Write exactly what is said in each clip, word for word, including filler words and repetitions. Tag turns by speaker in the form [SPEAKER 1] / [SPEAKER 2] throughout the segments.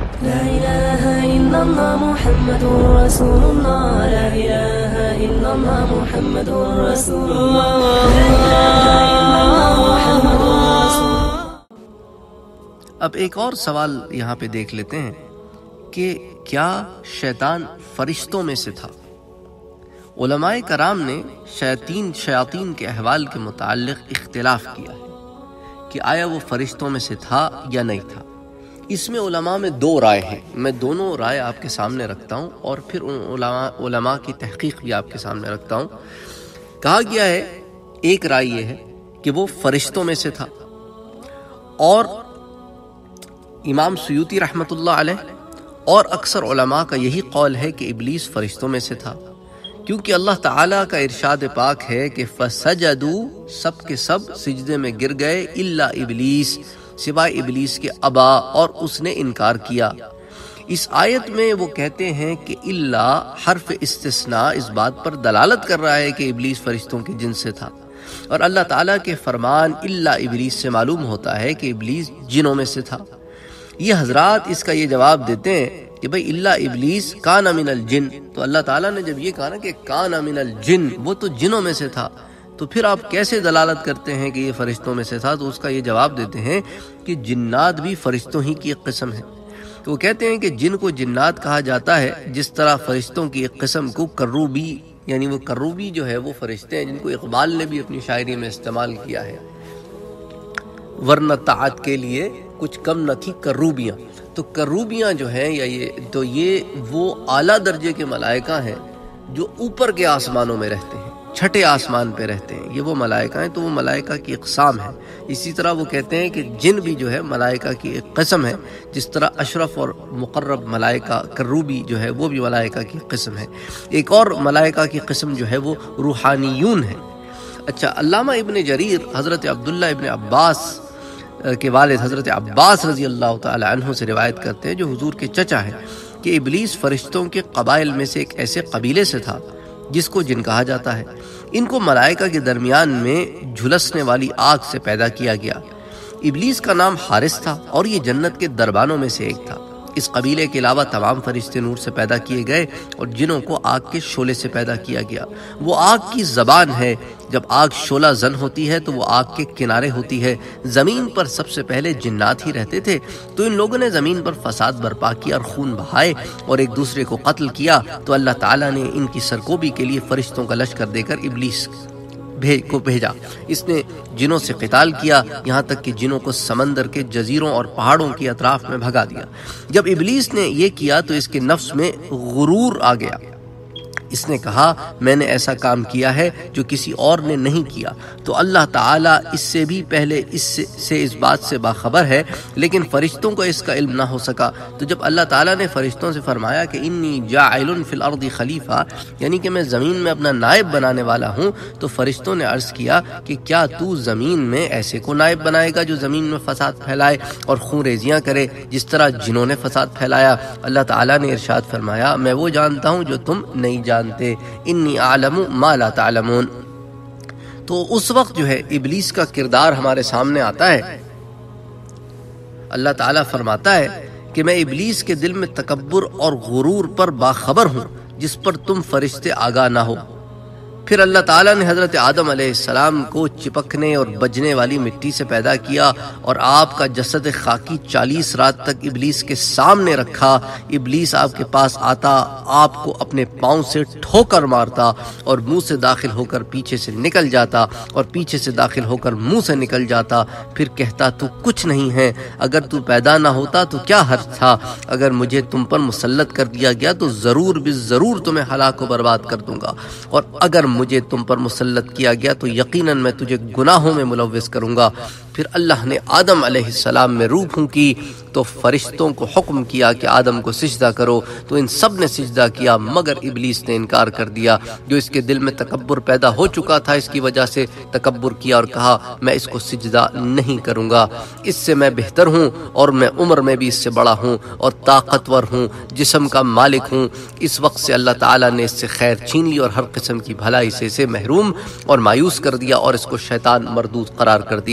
[SPEAKER 1] لا إله إلا الله محمد رسول الله لا إله إلا الله محمد رسول الله لا إله إلا الله محمد رسول الله۔
[SPEAKER 2] اب ایک اور سوال یہاں پہ دیکھ لیتے ہیں کہ کیا شیطان فرشتوں میں سے تھا؟ علماء کرام نے شیاطین شیاطین کے احوال کے متعلق اختلاف کیا ہے کہ آیا وہ فرشتوں میں سے تھا یا نہیں تھا۔ اس میں علماء میں دو رائے ہیں، میں دونوں رائے آپ کے سامنے رکھتا ہوں اور پھر ان علماء علماء کی تحقیق بھی آپ کے سامنے رکھتا ہوں۔ کہا گیا ہے ایک رائے یہ ہے کہ وہ فرشتوں میں سے تھا، اور امام سیوطی رحمۃ اللہ علیہ اور اکثر علماء کا یہی قول ہے کہ ابلیس فرشتوں میں سے تھا، کیونکہ اللہ تعالیٰ کا ارشاد پاک ہے کہ فَسَجَدُوا، سب کے سب سجدے میں گر گئے، اِلَّا ابلیس، سوائے ابلیس کے ابا، اور اس نے انکار کیا۔ اس آیت میں وہ کہتے ہیں کہ الا حرف استثناء اس بات پر دلالت کر رہا ہے کہ ابلیس فرشتوں کے جنس سے تھا، اور اللہ تعالیٰ کے فرمان الا ابلیس سے معلوم ہوتا ہے کہ ابلیس جنوں میں سے تھا۔ یہ حضرات اس کا یہ جواب دیتے ہیں کہ بھئی الا ابلیس کان من الجن، تو اللہ تعالیٰ نے جب یہ کہا نا کہ کان من الجن، وہ تو جنوں میں سے تھا، تو پھر آپ کیسے دلالت کرتے ہیں کہ یہ فرشتوں میں سے تھا؟ تو اس کا یہ جواب دیتے ہیں کہ جنات بھی فرشتوں ہی کی ایک قسم ہے۔ تو وہ کہتے ہیں کہ جن کو جنات کہا جاتا ہے، جس طرح فرشتوں کی ایک قسم کو کروبی، یعنی وہ کروبی جو ہے وہ فرشتے ہیں جن کو اقبال نے بھی اپنی شاعری میں استعمال کیا ہے، ورنہ طاعت کے لیے کچھ کم نہ تھی کروبیاں۔ تو کروبیاں جو ہیں یا یہ تو یہ وہ اعلیٰ درجے کے ملائکہ ہیں جو اوپر کے آسمانوں میں رہتے ہیں، چھٹے آسمان پہ رہتے ہیں، یہ وہ ملائکہ ہیں، تو وہ ملائکہ کی اقسام ہے۔ اسی طرح وہ کہتے ہیں کہ جن بھی جو ہے ملائکہ کی ایک قسم ہے، جس طرح اشرف اور مقرب ملائکہ کروبی جو ہے وہ بھی ملائکہ کی قسم ہے۔ ایک اور ملائکہ کی قسم جو ہے وہ روحانیون ہے۔ اچھا، علامہ ابن جریر حضرت عبداللہ ابن عباس کے والد حضرت عباس رضی اللہ تعالی عنہ سے روایت کرتے ہیں، جو حضور کے چچا ہیں، کہ ابلیس فرشتوں کے قبائل میں سے ایک ایسے قبیلے سے تھا جس کو جن کہا جاتا ہے۔ ان کو ملائکہ کے درمیان میں جھلسنے والی آگ سے پیدا کیا گیا۔ ابلیس کا نام حارث تھا اور یہ جنت کے دربانوں میں سے ایک تھا۔ اس قبیلے کے علاوہ تمام فرشتے نور سے پیدا کیے گئے اور جنوں کو آگ کے شعلے سے پیدا کیا گیا۔ وہ آگ کی زبان ہے، جب آگ شعلہ زن ہوتی ہے تو وہ آگ کے کنارے ہوتی ہے۔ زمین پر سب سے پہلے جنات ہی رہتے تھے، تو ان لوگوں نے زمین پر فساد برپا کیا اور خون بہائے اور ایک دوسرے کو قتل کیا، تو اللہ تعالیٰ نے ان کی سرکوبی کے لیے فرشتوں کا لشکر دے کر ابلیس کو بھیجا۔ اس نے جنوں سے قتال کیا، یہاں تک کہ جنوں کو سمندر کے جزیروں اور پہاڑوں کے اطراف میں بھگا دیا۔ جب ابلیس نے یہ کیا تو اس کے نفس میں غرور آ گیا۔ اس نے کہا میں نے ایسا کام کیا ہے جو کسی اور نے نہیں کیا، تو اللہ تعالیٰ اس سے بھی پہلے اس سے, سے اس بات سے باخبر ہے، لیکن فرشتوں کو اس کا علم نہ ہو سکا۔ تو جب اللہ تعالیٰ نے فرشتوں سے فرمایا کہ انی جاعل فی الارض خلیفہ، یعنی کہ میں زمین میں اپنا نائب بنانے والا ہوں، تو فرشتوں نے عرض کیا کہ کیا تو زمین میں ایسے کو نائب بنائے گا جو زمین میں فساد پھیلائے اور خون ریزیاں کرے جس طرح جنہوں نے فساد پھیلایا؟ اللہ تعالیٰ نے ارشاد فرمایا میں وہ جانتا ہوں جو تم نہیں جانتے، انی اعلم ما لا تعلمون۔ تو اس وقت جو ہے ابلیس کا کردار ہمارے سامنے آتا ہے۔ اللہ تعالیٰ فرماتا ہے کہ میں ابلیس کے دل میں تکبر اور غرور پر باخبر ہوں جس پر تم فرشتے آگاہ نہ ہو۔ پھر اللہ تعالیٰ نے حضرت آدم علیہ السلام کو چپکنے اور بجنے والی مٹی سے پیدا کیا اور آپ کا جسد خاکی چالیس رات تک ابلیس کے سامنے رکھا۔ ابلیس آپ کے پاس آتا، آپ کو اپنے پاؤں سے ٹھوکر مارتا اور منہ سے داخل ہو کر پیچھے سے نکل جاتا اور پیچھے سے داخل ہو کر منہ سے نکل جاتا، پھر کہتا تو کچھ نہیں ہے، اگر تو پیدا نہ ہوتا تو کیا حرج تھا، اگر مجھے تم پر مسلط کر دیا گیا تو ضرور بھی ضرور تمہیں ہلاک و برباد کر دوں گا، اور اگر مجھے تم پر مسلط کیا گیا تو یقیناً میں تجھے گناہوں میں ملوث کروں گا۔ پھر اللہ نے آدم علیہ السلام میں روح پھونکی تو فرشتوں کو حکم کیا کہ آدم کو سجدہ کرو، تو ان سب نے سجدہ کیا مگر ابلیس نے انکار کر دیا۔ جو اس کے دل میں تکبر پیدا ہو چکا تھا، اس کی وجہ سے تکبر کیا اور کہا میں اس کو سجدہ نہیں کروں گا، اس سے میں بہتر ہوں اور میں عمر میں بھی اس سے بڑا ہوں اور طاقتور ہوں، جسم کا مالک ہوں۔ اس وقت سے اللہ تعالیٰ نے اس سے خیر چھین لی اور ہر قسم کی بھلائی سے اسے محروم اور مایوس کر دیا اور اس کو شیطان مردود قرار کر دیا۔ تو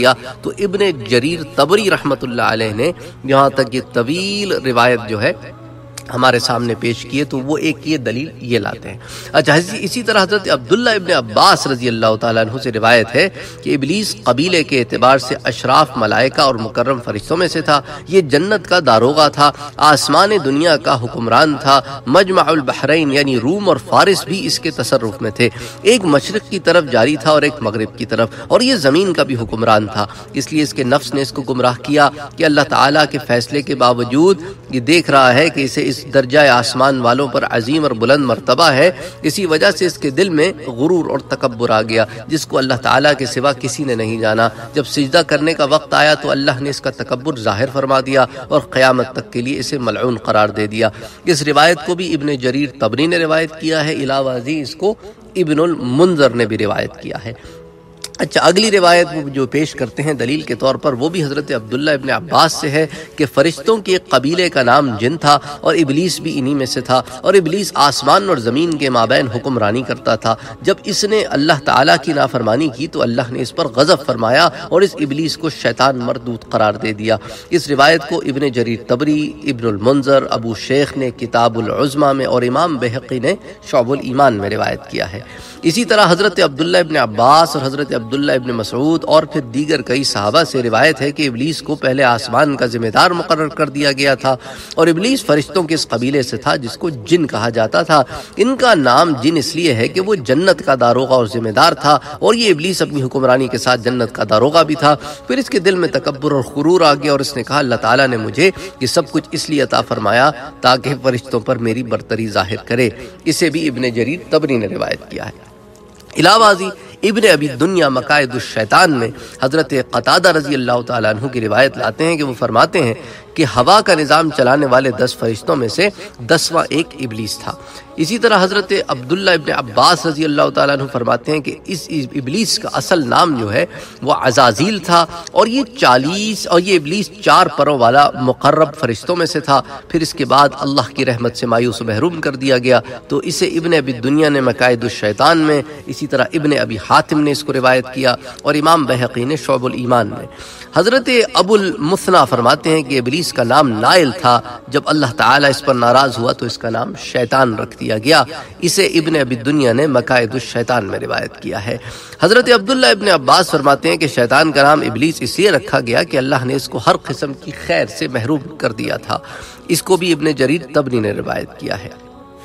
[SPEAKER 2] تو ابن جریر طبری رحمۃ اللہ علیہ نے یہاں تک یہ طویل روایت جو ہے ہمارے سامنے پیش کیے، تو وہ ایک یہ دلیل یہ لاتے ہیں۔ اچھا، اسی طرح حضرت عبداللہ ابن عباس رضی اللہ تعالیٰ عنہ سے روایت ہے کہ ابلیس قبیلے کے اعتبار سے اشراف ملائکہ اور مکرم فرشتوں میں سے تھا، یہ جنت کا داروغہ تھا، آسمان دنیا کا حکمران تھا، مجمع البحرین یعنی روم اور فارس بھی اس کے تصرف میں تھے، ایک مشرق کی طرف جاری تھا اور ایک مغرب کی طرف، اور یہ زمین کا بھی حکمران تھا، اس لیے اس کے نفس نے اس کو گمراہ کیا کہ اللہ تعالیٰ کے فیصلے کے باوجود یہ دیکھ رہا ہے کہ اسے اس درجہ آسمان والوں پر عظیم اور بلند مرتبہ ہے، اسی وجہ سے اس کے دل میں غرور اور تکبر آ گیا جس کو اللہ تعالیٰ کے سوا کسی نے نہیں جانا۔ جب سجدہ کرنے کا وقت آیا تو اللہ نے اس کا تکبر ظاہر فرما دیا اور قیامت تک کے لیے اسے ملعون قرار دے دیا۔ اس روایت کو بھی ابن جریر طبری نے روایت کیا ہے، علاوہ ازیں اس کو ابن المنذر نے بھی روایت کیا ہے۔ اچھا، اگلی روایت وہ جو پیش کرتے ہیں دلیل کے طور پر، وہ بھی حضرت عبداللہ ابن عباس سے ہے کہ فرشتوں کے ایک قبیلے کا نام جن تھا اور ابلیس بھی انہی میں سے تھا، اور ابلیس آسمان اور زمین کے مابین حکمرانی کرتا تھا۔ جب اس نے اللہ تعالیٰ کی نافرمانی کی تو اللہ نے اس پر غضب فرمایا اور اس ابلیس کو شیطان مردود قرار دے دیا۔ اس روایت کو ابن جریر طبری، ابن المنذر، ابو شیخ نے کتاب العظمہ میں اور امام بہقی نے شعب الایمان میں روایت کیا ہے۔ اسی طرح حضرت عبداللہ ابن عباس اور حضرت عبداللہ ابن مسعود اور پھر دیگر کئی صحابہ سے روایت ہے کہ ابلیس کو پہلے آسمان کا ذمہ دار مقرر کر دیا گیا تھا، اور ابلیس فرشتوں کے اس قبیلے سے تھا جس کو جن کہا جاتا تھا۔ ان کا نام جن اس لیے ہے کہ وہ جنت کا داروغہ اور ذمہ دار تھا، اور یہ ابلیس اپنی حکمرانی کے ساتھ جنت کا داروغہ بھی تھا۔ پھر اس کے دل میں تکبر اور غرور آ گیا اور اس نے کہا اللہ تعالیٰ نے مجھے یہ سب کچھ اس لیے عطا فرمایا تاکہ فرشتوں پر میری برتری ظاہر کرے۔ اسے بھی ابن جریر طبری نے روایت کیا ہے۔ علاوہ ازیں ابن ابی دنیا مقائد الشیطان میں حضرت قتادہ رضی اللہ تعالیٰ عنہ کی روایت لاتے ہیں کہ وہ فرماتے ہیں کہ ہوا کا نظام چلانے والے دس فرشتوں میں سے دسواں ایک ابلیس تھا۔ اسی طرح حضرت عبداللہ ابن عباس رضی اللہ تعالیٰ عنہ فرماتے ہیں کہ اس ابلیس کا اصل نام جو ہے وہ عزازیل تھا، اور یہ چالیس اور یہ ابلیس چار پروں والا مقرب فرشتوں میں سے تھا۔ پھر اس کے بعد اللہ کی رحمت سے مایوس و محروم کر دیا گیا، تو اسے ابن ابی دنیا نے مقائد الشیطان میں، اسی طرح ابن ابی حاتم نے اس کو روایت کیا، اور امام بہقی نے شعب الایمان میں۔ حضرت ابو المثنیٰ فرماتے ہیں کہ ابلیس کا نام نائل تھا، جب اللہ تعالیٰ اس پر ناراض ہوا تو اس کا نام شیطان رکھ دیا گیا۔ اسے ابن ابی دنیا نے مقائد الشیطان میں روایت کیا ہے۔ حضرت عبداللہ ابن عباس فرماتے ہیں کہ شیطان کا نام ابلیس اس لیے رکھا گیا کہ اللہ نے اس کو ہر قسم کی خیر سے محروم کر دیا تھا۔ اس کو بھی ابن جریر طبری نے روایت کیا ہے۔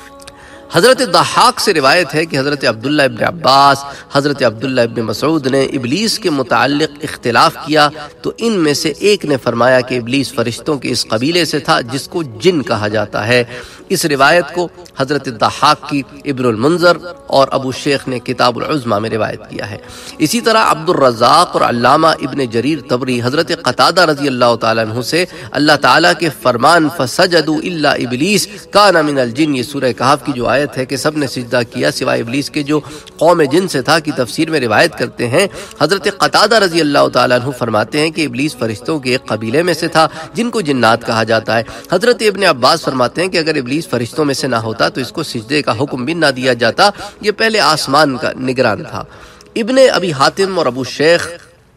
[SPEAKER 2] حضرت ضحاک سے روایت ہے کہ حضرت عبداللہ ابن عباس، حضرت عبداللہ ابن مسعود نے ابلیس کے متعلق اختلاف کیا، تو ان میں سے ایک نے فرمایا کہ ابلیس فرشتوں کے اس قبیلے سے تھا جس کو جن کہا جاتا ہے۔ اس روایت کو حضرت ضحاک کی ابن المنذر اور ابو شیخ نے کتاب العظمہ میں روایت کیا ہے۔ اسی طرح عبد الرزاق اور علامہ ابن جریر طبری حضرت قتادہ رضی اللہ تعالیٰ عنہ سے اللہ تعالیٰ کے فرمان فسجدوا الا ابلیس کان من الجن، یہ سورہ کہف کی جو آیت ہے کہ سب نے سجدہ کیا سوائے ابلیس کے جو قوم جن سے تھا، کی تفسیر میں روایت کرتے ہیں حضرت قتادہ رضی اللہ تعالیٰ عنہ فرماتے ہیں کہ ابلیس فرشتوں کے ایک قبیلے میں سے تھا جن کو جنات کہا جاتا ہے۔ حضرت ابن عباس فرماتے ہیں کہ اگر ابلیس فرشتوں میں سے نہ ہوتا تو اس کو سجدے کا حکم بھی نہ دیا جاتا، یہ پہلے آسمان کا نگران تھا۔ ابن ابی حاتم اور ابو شیخ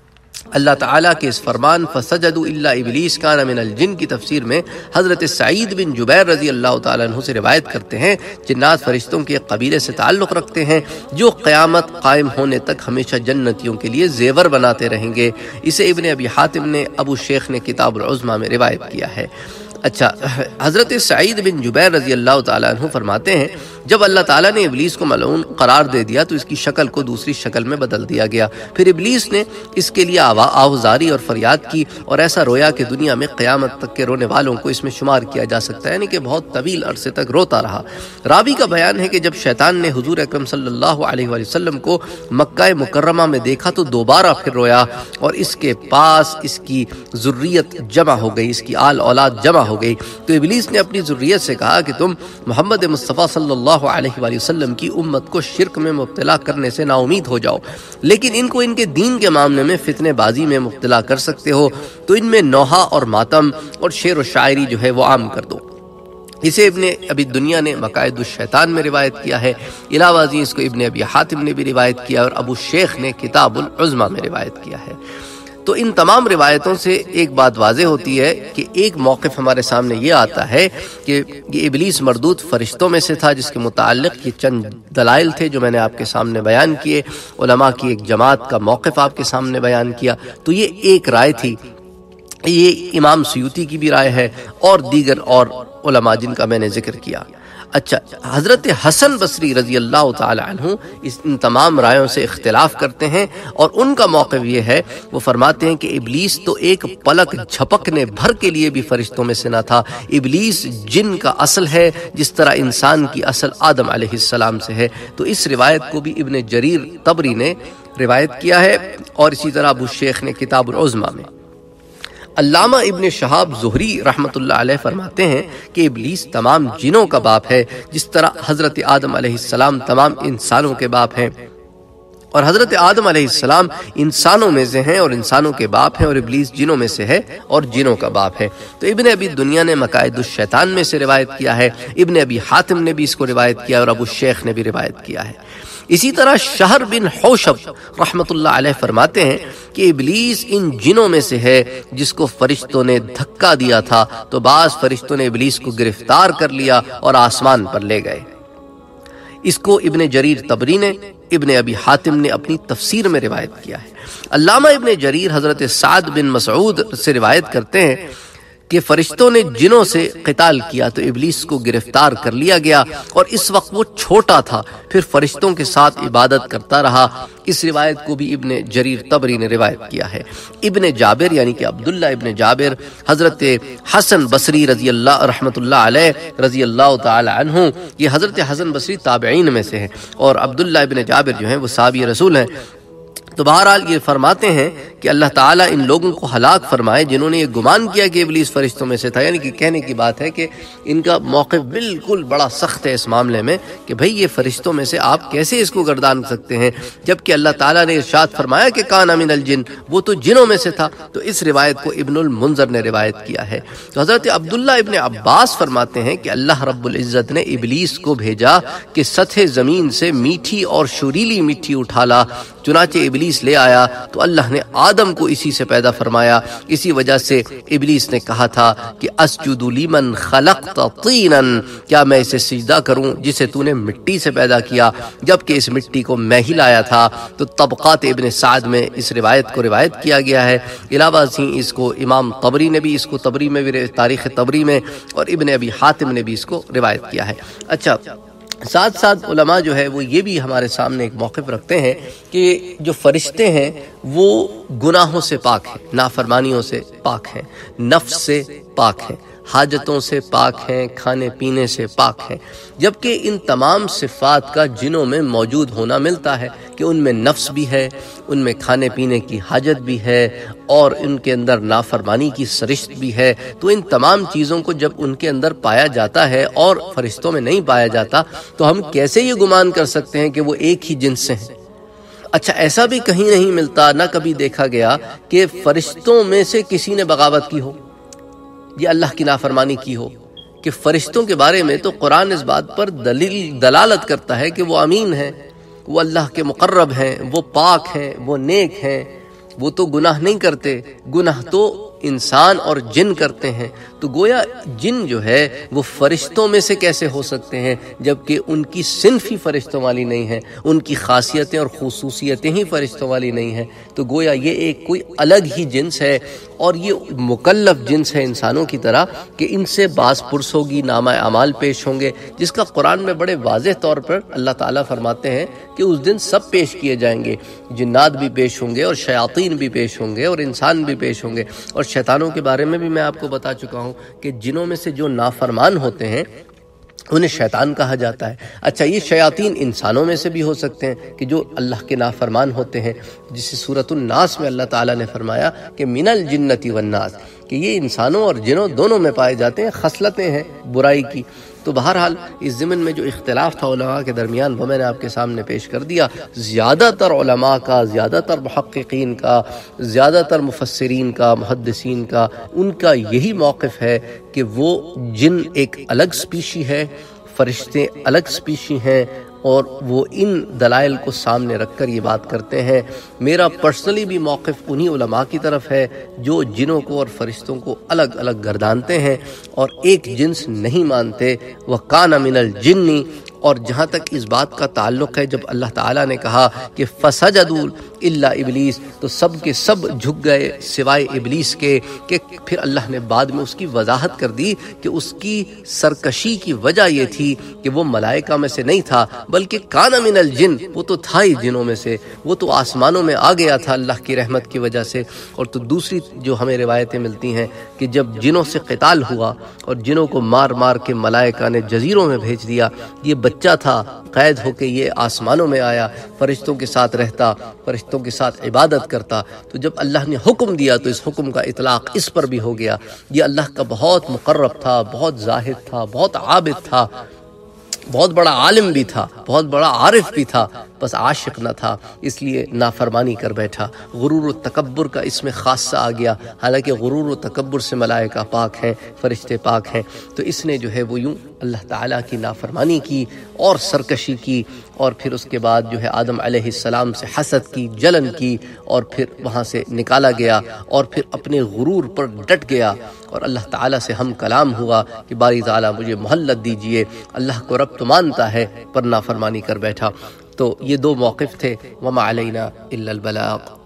[SPEAKER 2] اللہ تعالیٰ کے اس فرمان فسجدوا الا ابلیس کان من الجن کی تفسیر میں حضرت سعید بن جبیر رضی اللہ تعالیٰ عنہ سے روایت کرتے ہیں جنات فرشتوں کے ایک قبیلے سے تعلق رکھتے ہیں جو قیامت قائم ہونے تک ہمیشہ جنتیوں کے لیے زیور بناتے رہیں گے۔ اسے ابن ابی حاتم نے، ابو شیخ نے کتاب العظمہ میں روایت کیا ہے۔ اچھا، حضرت سعید بن جبیر رضی اللہ تعالیٰ عنہ فرماتے ہیں جب اللہ تعالیٰ نے ابلیس کو ملعون قرار دے دیا تو اس کی شکل کو دوسری شکل میں بدل دیا گیا، پھر ابلیس نے اس کے لیے آوازاری اور فریاد کی اور ایسا رویا کہ دنیا میں قیامت تک کے رونے والوں کو اس میں شمار کیا جا سکتا ہے، یعنی کہ بہت طویل عرصے تک روتا رہا۔ راوی کا بیان ہے کہ جب شیطان نے حضور اکرم صلی اللہ علیہ وآلہ وسلم کو مکہ مکرمہ میں دیکھا تو دوبارہ پھر رویا، اور اس کے پاس اس کی ذریت جمع ہو گئی، اس کی آل اولاد جمع ہو گئی، تو ابلیس نے اپنی ذریت سے کہا کہ تم محمد مصطفیٰ صلی اللہ علیہ وآلہ وسلم کی امت کو شرک میں مبتلا کرنے سے نا امید ہو جاؤ، لیکن ان کو ان کے دین کے معاملے میں فتنے بازی میں مبتلا کر سکتے ہو تو ان میں نوحہ اور ماتم اور شعر و شاعری جو ہے وہ عام کر دو۔ اسے ابن ابی دنیا نے مقائد الشیطان میں روایت کیا ہے، علاوہ ازیں اس کو ابن ابی حاتم نے بھی روایت کیا اور ابو شیخ نے کتاب العظمہ میں روایت کیا ہے۔ تو ان تمام روایتوں سے ایک بات واضح ہوتی ہے کہ ایک موقف ہمارے سامنے یہ آتا ہے کہ یہ ابلیس مردود فرشتوں میں سے تھا، جس کے متعلق یہ چند دلائل تھے جو میں نے آپ کے سامنے بیان کیے، علماء کی ایک جماعت کا موقف آپ کے سامنے بیان کیا۔ تو یہ ایک رائے تھی، یہ امام سیوطی کی بھی رائے ہے اور دیگر اور علماء جن کا میں نے ذکر کیا۔ اچھا، حضرت حسن بصری رضی اللہ تعالی عنہ اس ان تمام رائوں سے اختلاف کرتے ہیں، اور ان کا موقف یہ ہے، وہ فرماتے ہیں کہ ابلیس تو ایک پلک جھپکنے بھر کے لیے بھی فرشتوں میں سے نہ تھا، ابلیس جن کا اصل ہے جس طرح انسان کی اصل آدم علیہ السلام سے ہے۔ تو اس روایت کو بھی ابن جریر طبری نے روایت کیا ہے، اور اسی طرح ابو شیخ نے کتاب العظمیٰ میں۔ علامہ ابن شہاب زہری رحمۃ اللہ علیہ فرماتے ہیں کہ ابلیس تمام جنوں کا باپ ہے، جس طرح حضرت آدم علیہ السلام تمام انسانوں کے باپ ہیں، اور حضرت آدم علیہ السلام انسانوں میں سے ہیں اور انسانوں کے باپ ہیں، اور ابلیس جنوں میں سے ہے اور جنوں کا باپ ہے۔ تو ابن ابی دنیا نے مقائد الشیطان میں سے روایت کیا ہے، ابن ابی حاتم نے بھی اس کو روایت کیا اور ابو شیخ نے بھی روایت کیا ہے۔ اسی طرح شہر بن حوشب رحمۃ اللہ علیہ فرماتے ہیں کہ ابلیس ان جنوں میں سے ہے جس کو فرشتوں نے دھکا دیا تھا، تو بعض فرشتوں نے ابلیس کو گرفتار کر لیا اور آسمان پر لے گئے۔ اس کو ابن جریر طبری نے، ابن ابی حاتم نے اپنی تفسیر میں روایت کیا ہے۔ علامہ ابن جریر حضرت سعد بن مسعود سے روایت کرتے ہیں کہ فرشتوں نے جنوں سے قتال کیا تو ابلیس کو گرفتار کر لیا گیا، اور اس وقت وہ چھوٹا تھا، پھر فرشتوں کے ساتھ عبادت کرتا رہا۔ اس روایت کو بھی ابن جریر طبری نے روایت کیا ہے۔ ابن جابر یعنی کہ عبداللہ ابن جابر حضرت حسن بصری رضی اللہ رحمۃ اللہ علیہ رضی اللہ تعالی عنہ، یہ حضرت حسن بصری تابعین میں سے ہیں، اور عبداللہ ابن جابر جو ہیں وہ صحابی رسول ہیں۔ تو بہرحال یہ فرماتے ہیں کہ اللہ تعالیٰ ان لوگوں کو ہلاک فرمائے جنہوں نے یہ گمان کیا کہ ابلیس فرشتوں میں سے تھا، یعنی کہ کہنے کی بات ہے کہ ان کا موقف بالکل بڑا سخت ہے اس معاملے میں کہ بھئی یہ فرشتوں میں سے آپ کیسے اس کو گردان سکتے ہیں، جبکہ اللہ تعالیٰ نے ارشاد فرمایا کہ کان من الجن، وہ تو جنوں میں سے تھا۔ تو اس روایت کو ابن المنذر نے روایت کیا ہے۔ تو حضرت عبداللہ ابن عباس فرماتے ہیں کہ اللہ رب العزت نے ابلیس کو بھیجا کہ سطح زمین سے میٹھی اور شریلی مٹی اٹھا لا، چنانچہ ابلیس لے آیا تو اللہ نے آدم کو اسی سے پیدا فرمایا۔ اسی وجہ سے ابلیس نے کہا تھا کہ اسجد لمن خلقت طینا، کیا میں اسے سجدہ کروں جسے تو نے مٹی سے پیدا کیا، جبکہ اس مٹی کو میں ہی لایا تھا۔ تو طبقات ابن سعد میں اس روایت کو روایت کیا گیا ہے۔ علاوہ ازیں اس کو امام طبری نے بھی اس کو طبری میں بھی تاریخ طبری میں، اور ابن ابی حاتم نے بھی اس کو روایت کیا ہے۔ اچھا، ساتھ ساتھ علماء جو ہے وہ یہ بھی ہمارے سامنے ایک موقف رکھتے ہیں کہ جو فرشتے ہیں وہ گناہوں سے پاک ہیں، نافرمانیوں سے پاک ہیں، نفس سے پاک ہیں، حاجتوں سے پاک ہیں، کھانے پینے سے پاک ہیں، جبکہ ان تمام صفات کا جنوں میں موجود ہونا ملتا ہے کہ ان میں نفس بھی ہے، ان میں کھانے پینے کی حاجت بھی ہے، اور ان کے اندر نافرمانی کی سرشت بھی ہے۔ تو ان تمام چیزوں کو جب ان کے اندر پایا جاتا ہے اور فرشتوں میں نہیں پایا جاتا تو ہم کیسے یہ گمان کر سکتے ہیں کہ وہ ایک ہی جنس سے ہیں؟ اچھا، ایسا بھی کہیں نہیں ملتا، نہ کبھی دیکھا گیا کہ فرشتوں میں سے کسی نے بغاوت کی ہو، یہ اللہ کی نافرمانی کی ہو، کہ فرشتوں کے بارے میں تو قرآن اس بات پر دلیل دلالت کرتا ہے کہ وہ امین ہیں، وہ اللہ کے مقرب ہیں، وہ پاک ہیں، وہ نیک ہیں، وہ تو گناہ نہیں کرتے، گناہ تو انسان اور جن کرتے ہیں۔ تو گویا جن جو ہے وہ فرشتوں میں سے کیسے ہو سکتے ہیں جبکہ ان کی صنف ہی فرشتوں والی نہیں ہے، ان کی خاصیتیں اور خصوصیتیں ہی فرشتوں والی نہیں ہیں۔ تو گویا یہ ایک کوئی الگ ہی جنس ہے، اور یہ مکلف جنس ہے انسانوں کی طرح کہ ان سے باز پرس ہوگی، نامہ اعمال پیش ہوں گے، جس کا قرآن میں بڑے واضح طور پر اللہ تعالیٰ فرماتے ہیں کہ اس دن سب پیش کیے جائیں گے، جنات بھی پیش ہوں گے اور شیاطین بھی پیش ہوں گے اور انسان بھی پیش ہوں گے۔ اور شیطانوں کے بارے میں بھی میں آپ کو بتا چکا ہوں کہ جنوں میں سے جو نافرمان ہوتے ہیں انہیں شیطان کہا جاتا ہے۔ اچھا، یہ شیاطین انسانوں میں سے بھی ہو سکتے ہیں کہ جو اللہ کے نافرمان ہوتے ہیں، جسے سورۃ الناس میں اللہ تعالیٰ نے فرمایا کہ من الجنۃ والناس، کہ یہ انسانوں اور جنوں دونوں میں پائے جاتے ہیں، خصلتیں ہیں برائی کی۔ تو بہرحال اس ضمن میں جو اختلاف تھا علماء کے درمیان وہ میں نے آپ کے سامنے پیش کر دیا۔ زیادہ تر علماء کا، زیادہ تر محققین کا، زیادہ تر مفسرین کا، محدثین کا، ان کا یہی موقف ہے کہ وہ جن ایک الگ سپیشی ہے، فرشتے الگ سپیشی ہیں، اور وہ ان دلائل کو سامنے رکھ کر یہ بات کرتے ہیں۔ میرا پرسنلی بھی موقف انہی علماء کی طرف ہے جو جنوں کو اور فرشتوں کو الگ الگ گردانتے ہیں اور ایک جنس نہیں مانتے۔ وَقَانَ مِنَ الْجِنِّ، اور جہاں تک اس بات کا تعلق ہے، جب اللہ تعالیٰ نے کہا کہ فَسَجَدُوا إِلَّا إِبْلِيسَ، تو سب کے سب جھک گئے سوائے ابلیس کے، کہ پھر اللہ نے بعد میں اس کی وضاحت کر دی کہ اس کی سرکشی کی وجہ یہ تھی کہ وہ ملائکہ میں سے نہیں تھا بلکہ کان من الجن، وہ تو تھا ہی جنوں میں سے، وہ تو آسمانوں میں آ گیا تھا اللہ کی رحمت کی وجہ سے۔ اور تو دوسری جو ہمیں روایتیں ملتی ہیں کہ جب جنوں سے قتال ہوا اور جنوں کو مار مار کے ملائکہ نے جزیروں میں بھیج دیا، یہ بچہ تھا قید ہو کے، یہ آسمانوں میں آیا، فرشتوں کے ساتھ رہتا، فرشتوں کے ساتھ عبادت کرتا، تو جب اللہ نے حکم دیا تو اس حکم کا اطلاق اس پر بھی ہو گیا۔ یہ اللہ کا بہت مقرب تھا، بہت زاہد تھا، بہت عابد تھا، بہت بڑا عالم بھی تھا، بہت بڑا عارف بھی تھا، بس عاشق نہ تھا، اس لیے نافرمانی کر بیٹھا۔ غرور و تکبر کا اس میں خاصہ آ گیا، حالانکہ غرور و تکبر سے ملائکہ پاک ہیں، فرشتے پاک ہیں، تو اس نے جو ہے وہ یوں اللہ تعالیٰ کی نافرمانی کی اور سرکشی کی، اور پھر اس کے بعد جو ہے آدم علیہ السلام سے حسد کی، جلن کی، اور پھر وہاں سے نکالا گیا، اور پھر اپنے غرور پر ڈٹ گیا، اور اللہ تعالیٰ سے ہم کلام ہوا کہ باری تعالیٰ مجھے مہلت دیجئے، اللہ کو رب تو مانتا ہے پر نافرمانی کر بیٹھا۔ تو یہ دو موقف تھے، وما علینا الا البلاغ۔